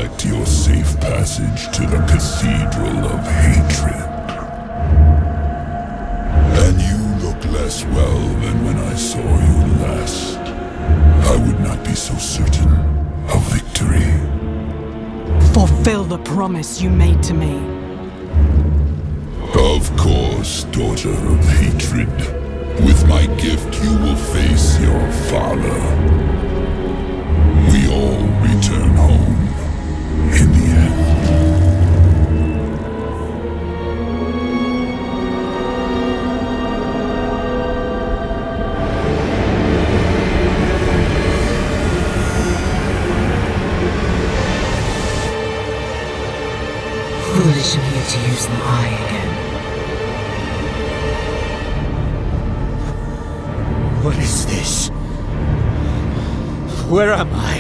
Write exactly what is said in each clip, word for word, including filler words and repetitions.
protect your safe passage to the Cathedral of Hatred. And you look less well than when I saw you last. I would not be so certain of victory. Fulfill the promise you made to me. Of course, daughter of hatred. With my gift, you will face your father. We all return home in the end. Foolish of you to use the eye again. What is this? Where am I?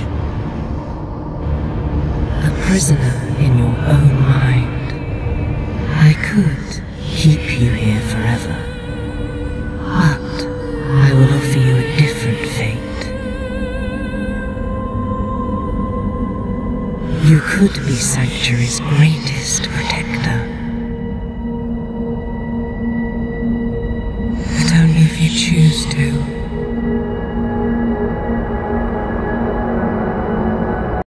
A prisoner in your own mind. I could keep you here forever, but I will offer you a different fate. You could be Sanctuary's greatest protector.